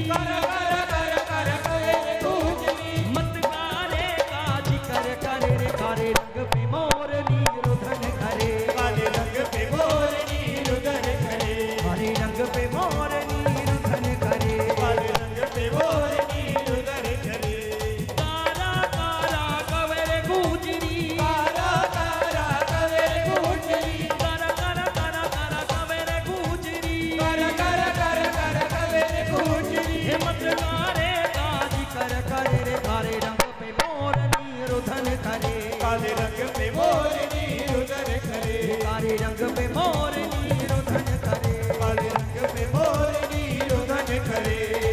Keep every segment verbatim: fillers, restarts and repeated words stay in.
कर कर कर कर कवे गुजरी मत कारे काज कर करे रे कारे रंग पे मोरनी रुधन करे काले रंग पे मोरनी रुदन करे काले रंग पे मोरनी रुधन करे काले रंग पे मोरनी रुदन करे कारा कारा कवे रे गुजरी कारा कारा कवे गुजरी कारा कारा कारा कारा कवे रे गुजरी कर कर कर कर कवे गुजरी हे मत कारे काज कर करे रे कारे रंग पे मोरनी रुधन करे काले रंग पे मोरनी रुदन करे काले रंग पे मोरनी रुधन करे काले रंग पे मोरनी रुदन करे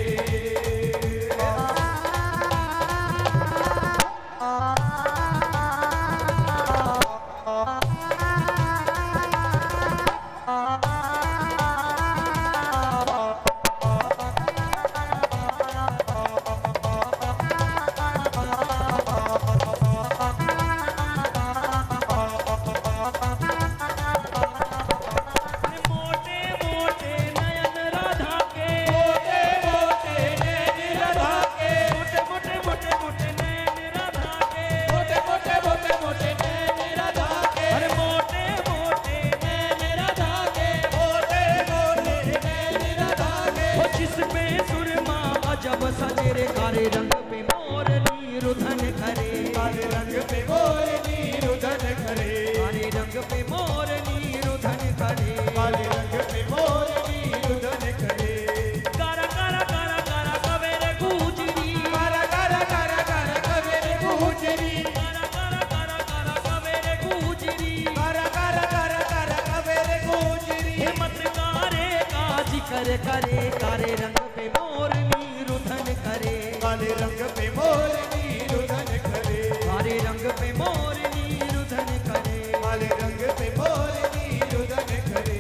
मोटे मोटे नयन राधा के मोटे मोटे नैन राधा के मोटे मोटे मोटे मोटे नैन राधा के मोटे मोटे मोटे मोटे नैन राधा के अरे मोटे मोटे नैन राधा के मोटे मोटे नैन राधा के हो जिस पे सुरमा अजब सजे रे कारे रंग पे मोरनी रुधन करे काले रंग पे मोरनी रुदन करे काले रंग पे मोरनी रुधन करे काले रंग पे मोरनी रुदन करे कारा कारा कारा कारा कवे रे गुजरी कर कर कर कर कवे गुजरी कारा कारा कारा कारा कवे रे गुजरी कर कर कर कर कवे गुजरी हे मत कारे काज कर करे कारे रंग पे मोरनी रुधन करे काले रंग पे मोरनी रुदन करे कारे रंग पे मोरनी रुधन करे काले रंग पे मोरनी रुदन करे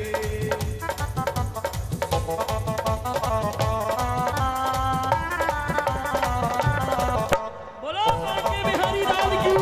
बोलो काके बिहारी लाल की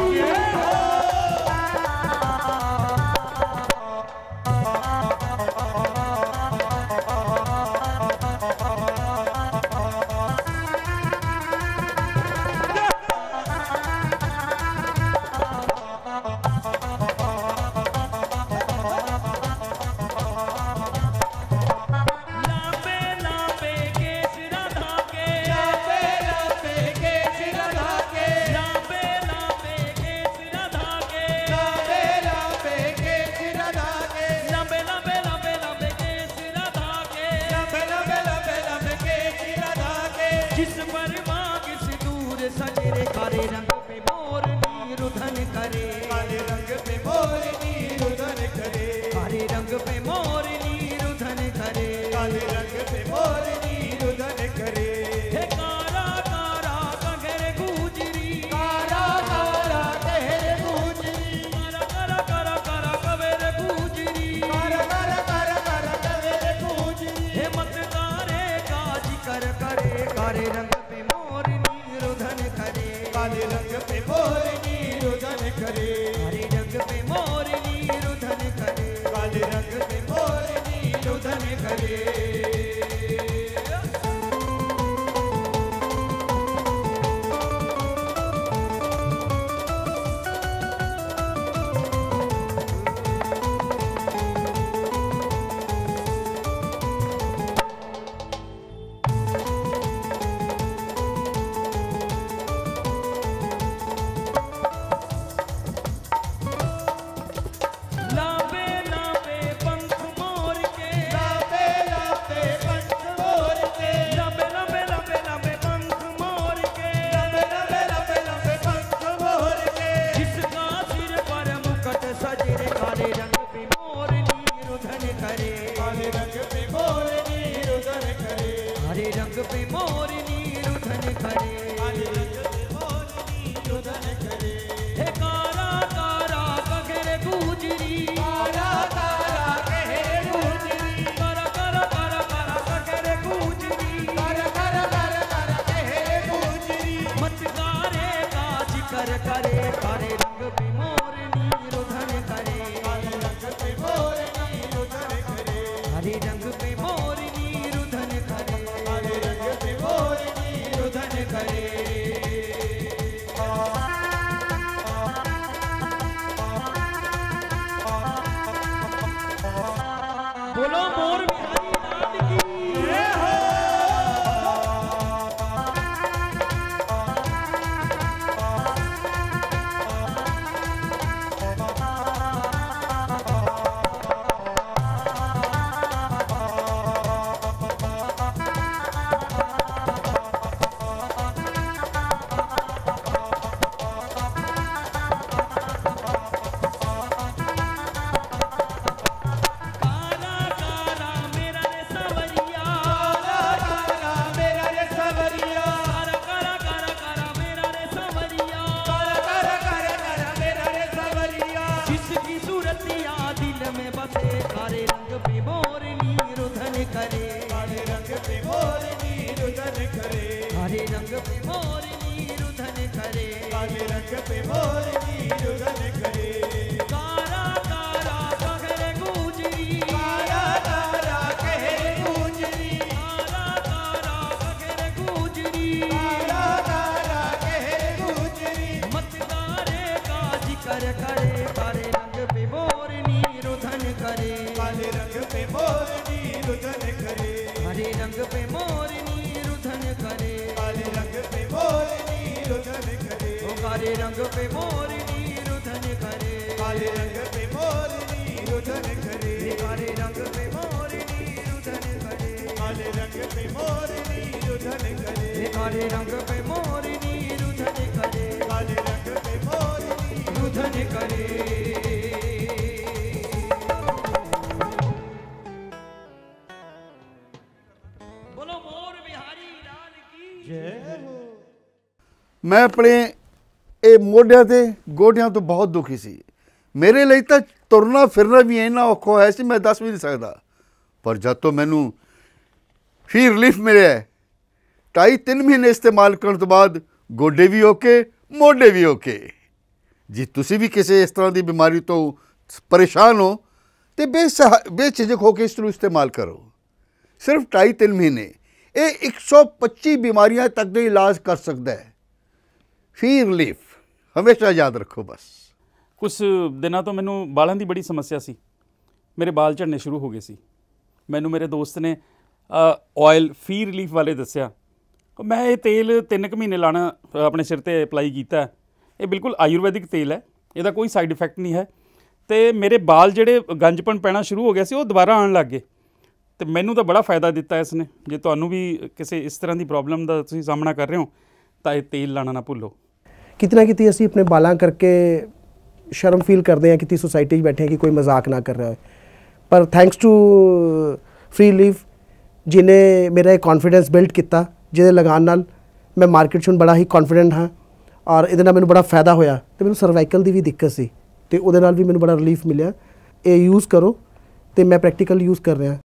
लांबे लांबे केस राधा के लापे लापे केस राधा के लांबे लांबे केस राधा के लापे लापे केस राधा के लांबे लांबे लांबे लांबे केस राधा के लापे लापे लापे लापे केस राधा के जिस पर मांग से दूर सजे रे कारे रंग पे मोरनी रुधन करे काले रंग पे मोरनी रुदन करे कारे रंग पे मोरनी रुधन करे काले रंग पे मोरनी रुदन करे हे कारा कारा कगरे गुजरी कारा कारा कहरे गुजरी कारा कारा कारा कारा कवेरे गुजरी कर कर कर कर कवे गुजरी हे मत कारे काज कर करे कारे रंग पे मोरनी रुधन करे काले रंग पे मोरनी रुदन करे कारे रंग पे मोरनी रुधन करे काले रंग पे मोरनी रुदन करे लांबे लांबे पंख मोर के लापे लापे पंख मोर के लांबे लांबे लांबे लांबे पंख मोर के लंबे लंबे लंबे लंबे पंख मोर के जिसका सिर पर मुकुट सजे रे काले रंग पे मोरनी रुधन करे काले रंग पे मोरनी रुदन करे हरे रंग पे मोरनी रुधन करे काले रंग पे मोरनी रुदन करे हे कारा कारा कगरे गुजरी कारा कारा कहरे गुजरी कारा कारा कारा कारा कगरे गुजरी कर कर कर कर कहरे गुजरी मत कारे काज कर करे कारे रंग पे मोरनी रुधन करे काले रंग पे मोरनी रुदन करे हरे रंग पे मोरनी रुधन करे काले रंग पे मोर रंग पे मोरनी रुधन करे, काले रंग पे मोरनी रुदन करे। कारा कारा कहरे गुजरी, कारा कारा कहरे गुजरी, कारा कारा कहरे गुजरी, कारा कारा कहरे गुजरी। मत तारे का जिक्र करे, काले रंग पे मोरनी रुधन करे, काले रंग पे मोरनी रुदन करे, हरे रंग पे मोरनी रुधन करे, काले रंग पे मोरनी रुदन करे, ओ काले रंग पे मोरनी रुधन करे, काले रंग पे मोरनी रुदन करे, काले रंग पे मोरनी रुधन करे, काले रंग पे मोरनी रुदन करे, काले रंग पे मोरनी रुधन करे, काले रंग पे मोरनी रुधन करे। बोलो मोर बिहारी लाल की जय हो। मैं अपने ਇਹ ਮੋਢਿਆਂ ਤੇ ਗੋਡਿਆਂ ਤੋਂ ਬਹੁਤ ਦੁਖੀ ਸੀ। ਮੇਰੇ ਲਈ ਤਾਂ ਤੁਰਨਾ ਫਿਰਨਾ ਵੀ ਇੰਨਾ ਔਖਾ ਹੋਇਆ ਸੀ, ਮੈਂ ਦੱਸ ਵੀ ਨਹੀਂ ਸਕਦਾ। ਪਰ ਜਦ ਤੋਂ ਮੈਨੂੰ ਫੀ ਰਿਲੀਫ ਮਿਲਿਆ, ਢਾਈ ਤਿੰਨ ਮਹੀਨੇ ਇਸਤੇਮਾਲ ਕਰਨ ਤੋਂ ਬਾਅਦ ਗੋਡੇ ਵੀ ਓਕੇ, ਮੋਢੇ ਵੀ ਓਕੇ। ਜੀ ਤੁਸੀਂ ਵੀ ਕਿਸੇ ਇਸ ਤਰ੍ਹਾਂ ਦੀ ਬਿਮਾਰੀ ਤੋਂ ਪਰੇਸ਼ਾਨ ਹੋ ਤੇ ਬੇਸਹਾ ਬੇਝਿਜਕ ਹੋ ਕੇ ਇਸ ਨੂੰ ਇਸਤੇਮਾਲ ਕਰੋ। ਸਿਰਫ ਢਾਈ ਤਿੰਨ ਮਹੀਨੇ ਇਹ ਇੱਕ ਸੌ ਪੱਚੀ ਬਿਮਾਰੀਆਂ ਤੱਕ ਦਾ ਇਲਾਜ ਕਰ ਸਕਦਾ ਹੈ। ਫੀ ਰਿਲੀਫ ਹਮੇਸ਼ਾ ਯਾਦ ਰੱਖੋ। ਬਸ ਕੁਛ ਦਿਨਾਂ ਤੋਂ ਮੈਨੂੰ ਬਾਲਾਂ ਦੀ ਬੜੀ ਸਮੱਸਿਆ ਸੀ, ਮੇਰੇ ਬਾਲ ਝੜਨੇ ਸ਼ੁਰੂ ਹੋ ਗਏ ਸੀ। ਮੈਨੂੰ ਮੇਰੇ ਦੋਸਤ ਨੇ ਆਇਲ ਫੀ ਰਿਲੀਫ ਵਾਲੇ ਦੱਸਿਆ। ਮੈਂ ਇਹ ਤੇਲ ਤਿੰਨ ਕੁ ਮਹੀਨੇ ਲਾਣਾ ਆਪਣੇ ਸਿਰ ਤੇ ਅਪਲਾਈ ਕੀਤਾ। ਇਹ ਬਿਲਕੁਲ ਆਯੁਰਵੈਦਿਕ ਤੇਲ ਹੈ, ਇਹਦਾ ਕੋਈ ਸਾਈਡ ਇਫੈਕਟ ਨਹੀਂ ਹੈ। ਅਤੇ ਮੇਰੇ ਬਾਲ ਜਿਹੜੇ ਗੰਜਪਣ ਪੈਣਾ ਸ਼ੁਰੂ ਹੋ ਗਿਆ ਸੀ ਉਹ ਦੁਬਾਰਾ ਆਉਣ ਲੱਗ ਗਏ ਅਤੇ ਮੈਨੂੰ ਤਾਂ ਬੜਾ ਫਾਇਦਾ ਦਿੱਤਾ ਇਸ ਨੇ। ਜੇ ਤੁਹਾਨੂੰ ਵੀ ਕਿਸੇ ਇਸ ਤਰ੍ਹਾਂ ਦੀ ਪ੍ਰੋਬਲਮ ਦਾ ਤੁਸੀਂ ਸਾਹਮਣਾ ਕਰ ਰਹੇ ਹੋ ਤਾਂ ਇਹ ਤੇਲ ਲਾਣਾ ਨਾ ਭੁੱਲੋ। ਕਿਤੇ ਨਾ ਕਿਤੇ ਅਸੀਂ ਆਪਣੇ ਬਾਲਾਂ ਕਰਕੇ ਸ਼ਰਮ ਫੀਲ ਕਰਦੇ ਹਾਂ, ਕਿਤੇ ਸੋਸਾਇਟੀ 'ਚ ਬੈਠੇ ਹਾਂ ਕਿ ਕੋਈ ਮਜ਼ਾਕ ਨਾ ਕਰ ਰਿਹਾ ਹੋਏ। ਪਰ ਥੈਂਕਸ ਟੂ ਫ੍ਰੀ ਲੀਫ ਜਿਹਨੇ ਮੇਰਾ ਇਹ ਕੌਨਫੀਡੈਂਸ ਬਿਲਡ ਕੀਤਾ, ਜਿਹਦੇ ਲਗਾਉਣ ਨਾਲ ਮੈਂ ਮਾਰਕੀਟ 'ਚ ਹੁਣ ਬੜਾ ਹੀ ਕੌਨਫੀਡੈਂਟ ਹਾਂ ਔਰ ਇਹਦੇ ਨਾਲ ਮੈਨੂੰ ਬੜਾ ਫਾਇਦਾ ਹੋਇਆ। ਅਤੇ ਮੈਨੂੰ ਸਰਵਾਈਕਲ ਦੀ ਵੀ ਦਿੱਕਤ ਸੀ ਅਤੇ ਉਹਦੇ ਨਾਲ ਵੀ ਮੈਨੂੰ ਬੜਾ ਰਿਲੀਫ ਮਿਲਿਆ। ਇਹ ਯੂਜ਼ ਕਰੋ ਅਤੇ ਮੈਂ ਪ੍ਰੈਕਟੀਕਲ ਯੂਜ਼ ਕਰ ਰਿਹਾ।